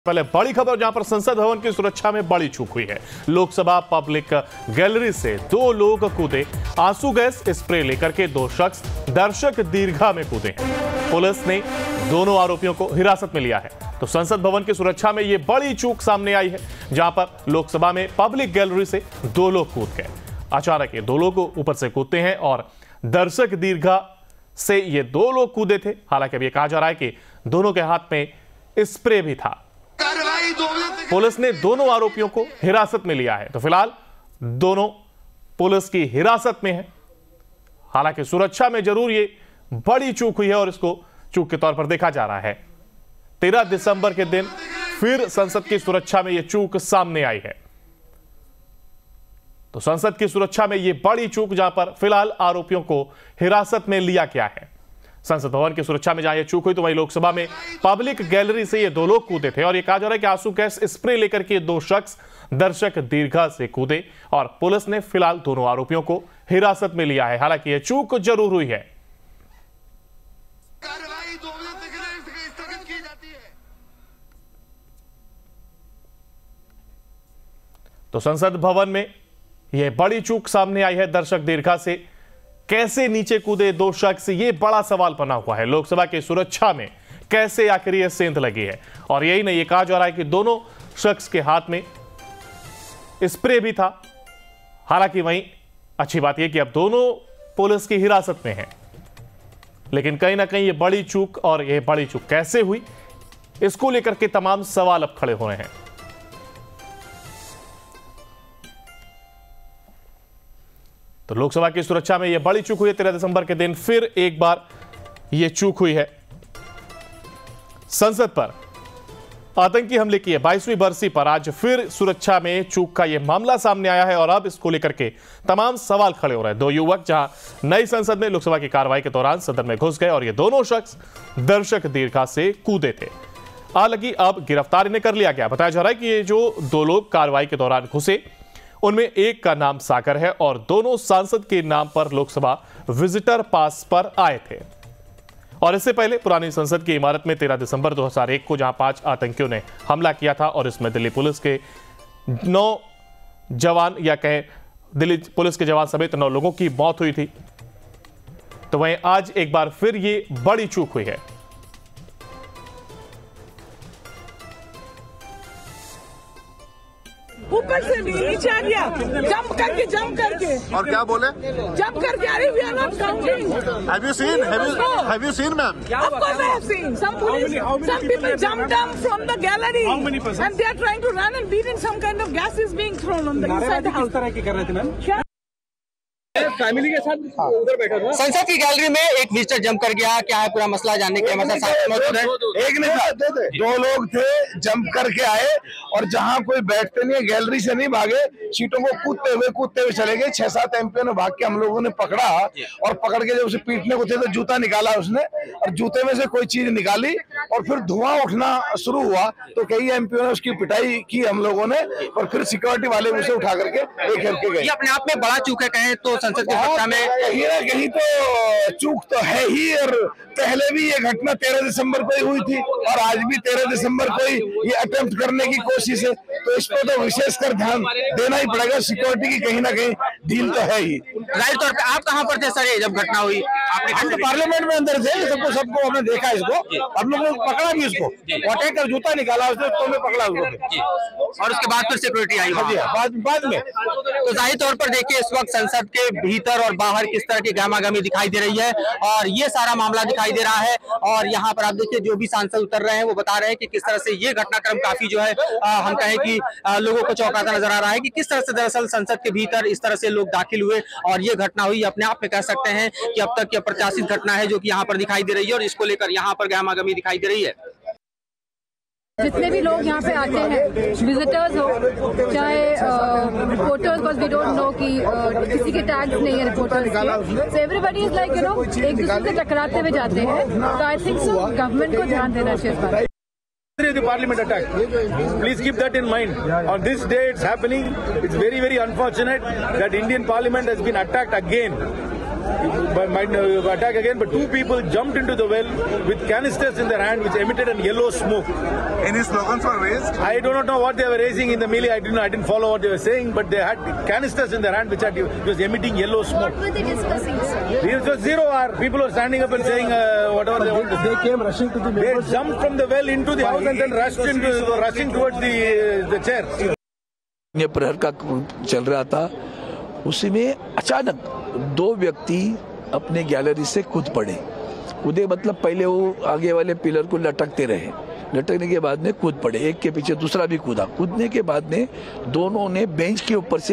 पहले बड़ी खबर जहां पर संसद भवन की सुरक्षा में बड़ी चूक हुई है। लोकसभा पब्लिक गैलरी से दो लोग कूदे, आंसू गैस स्प्रे लेकर के दो शख्स दर्शक दीर्घा में कूदे हैं। पुलिस ने दोनों आरोपियों को हिरासत में लिया है। तो संसद भवन की सुरक्षा में यह बड़ी चूक सामने आई है, जहां पर लोकसभा में पब्लिक गैलरी से दो लोग कूद गए। अचानक ये दो लोग ऊपर से कूदते हैं और दर्शक दीर्घा से ये दो लोग कूदे थे। हालांकि अब यह कहा जा रहा है कि दोनों के हाथ में स्प्रे भी था। पुलिस ने दोनों आरोपियों को हिरासत में लिया है। तो फिलहाल दोनों पुलिस की हिरासत में है। हालांकि सुरक्षा में जरूर ये बड़ी चूक हुई है और इसको चूक के तौर पर देखा जा रहा है। 13 दिसंबर के दिन फिर संसद की सुरक्षा में यह चूक सामने आई है। तो संसद की सुरक्षा में यह बड़ी चूक, जहां पर फिलहाल आरोपियों को हिरासत में लिया गया है। संसद भवन की सुरक्षा में जहां यह चूक हुई, तो वहीं लोकसभा में पब्लिक गैलरी से ये दो लोग कूदे थे और यह कहा जा रहा है कि आंसू गैस स्प्रे लेकर के दो शख्स दर्शक दीर्घा से कूदे और पुलिस ने फिलहाल दोनों आरोपियों को हिरासत में लिया है। हालांकि यह चूक जरूर हुई है। तो संसद भवन में यह बड़ी चूक सामने आई है। दर्शक दीर्घा से कैसे नीचे कूदे दो शख्स, ये बड़ा सवाल बना हुआ है। लोकसभा की सुरक्षा में कैसे आखिर ये सेंध लगी है। और यही नहीं, ये कहा जा रहा है कि दोनों शख्स के हाथ में स्प्रे भी था। हालांकि वहीं अच्छी बात यह कि अब दोनों पुलिस की हिरासत में हैं, लेकिन कहीं ना कहीं ये बड़ी चूक, और यह बड़ी चूक कैसे हुई, इसको लेकर के तमाम सवाल अब खड़े हो रहे हैं। तो लोकसभा की सुरक्षा में यह बड़ी चूक हुई है। 13 दिसंबर के दिन फिर एक बार यह चूक हुई है। संसद पर आतंकी हमले की 22वीं बरसी पर आज फिर सुरक्षा में चूक का यह मामला सामने आया है और अब इसको लेकर के तमाम सवाल खड़े हो रहे हैं। दो युवक जहां नई संसद में लोकसभा की कार्रवाई के दौरान सदन में घुस गए और ये दोनों शख्स दर्शक दीर्घा से कूदे थे। हालांकि अब गिरफ्तार इन्हें कर लिया गया। बताया जा रहा है कि ये जो दो लोग कार्रवाई के दौरान घुसे, उनमें एक का नाम सागर है और दोनों सांसद के नाम पर लोकसभा विजिटर पास पर आए थे। और इससे पहले पुरानी संसद की इमारत में 13 दिसंबर 2001 को जहां 5 आतंकियों ने हमला किया था और इसमें दिल्ली पुलिस के 9 जवान, या कहें दिल्ली पुलिस के जवान समेत 9 लोगों की मौत हुई थी। तो वहीं आज एक बार फिर ये बड़ी चूक हुई है। ऊपर से नीचे आ गया, जंप करके और क्या बोले? जंप करके अरे we are not counting. Have you seen ma'am? Of course I have seen. Some people jumped down from the gallery and they are trying to run and beat in some kind of gas is being thrown on the inside the house. किस तरह की कर रहे थे ma'am? Family के साथ उधर बैठा था। संसद की गैलरी में एक विजिटर जंप कर गया। क्या है पूरा मसला जानने के हमारे साथ मौजूद है। एक नहीं था, दो लोग थे, जंप करके आए और जहां कोई बैठते नहीं है, गैलरी से नहीं भागे, सीटों को कूदते हुए चले गए। 6-7 एमपी ने भाग के हम लोगों ने पकड़ा और पकड़ के जब उसे पीटने को थे तो जूता निकाला उसने और जूते में से कोई चीज निकाली और फिर धुआं उठना शुरू हुआ। तो कई एमपी ने उसकी पिटाई की हम लोगों ने और फिर सिक्योरिटी वाले उसे उठा करके लेकर गए। ये अपने आप में बड़ा चूक है कहें तो संसद की सुरक्षा में। कहीं ना कहीं तो चूक तो है ही। और पहले भी ये घटना 13 दिसंबर को ही हुई थी और आज भी 13 दिसंबर को ही ये अटेम्प्ट करने की कोशिश है। तो इस पर तो विशेषकर ध्यान देना ही पड़ेगा। सिक्योरिटी की कहीं ना कहीं ढील तो है ही। जाहिर तौर पे आप कहाँ पर थे सर जब घटना हुई? हम तो पार्लियामेंट में अंदर थे, सबको हमने देखा इसको, हम लोगों ने पकड़ा भी उसको, अटैक कर जूता निकाला उसने, तो हमें पकड़ा उसको और उसके बाद फिर सिक्योरिटी आई बाद में। तो जाहिर तौर पर देखिए इस वक्त संसद के भीतर और बाहर किस तरह की गहमागहमी दिखाई दे रही है और ये सारा मामला दिखाई दे रहा है। और यहाँ पर आप देखिए जो भी सांसद उतर रहे हैं वो बता रहे हैं कि किस तरह से ये घटनाक्रम काफी जो है हम कहें कि लोगों को चौंकाता नजर आ रहा है कि किस तरह से दरअसल संसद के भीतर इस तरह से लोग दाखिल हुए और ये घटना हुई। अपने आप में कह सकते हैं कि अब तक की अप्रत्याशित घटना है जो कि यहाँ पर दिखाई दे रही है और इसको लेकर यहाँ पर गहमागहमी दिखाई दे रही है। जितने भी लोग यहाँ पे आते हैं, विजिटर्स हो चाहे रिपोर्टर्स, बस वी डोंट नो कि किसी के टैग्स नहीं है रिपोर्टर्स के, सो एवरीबॉडी इज लाइक एक दूसरे से टकराते हुए जाते हैं। तो आई थिंक सो गवर्नमेंट को ध्यान देना चाहिए इस बात। The parliament attack. Please keep that in mind. On this day it's happening. It's very, very unfortunate that Indian Parliament has been attacked again. might attack again, but two people jumped into the well with canisters in their hand, which emitted a yellow smoke. Any slogans were raised? I do not know what they were raising in the melee. I didn't follow what they were saying, but they had canisters in their hand, which was emitting yellow smoke. What were they discussing, sir? It was zero hour. People were standing up and saying whatever they wanted. They came rushing to the They jumped from the well into the house and then rushing towards the chair. प्रहर का चल रहा था, उसी में अचानक दो व्यक्ति अपने गैलरी से कूद पड़े। कूदे मतलब पहले वो आगे वाले पिलर को लटकते रहे, लटकने के बाद में कूद पड़े, एक के पीछे दूसरा भी कूदा। कूदने के बाद में दोनों ने बेंच के ऊपर से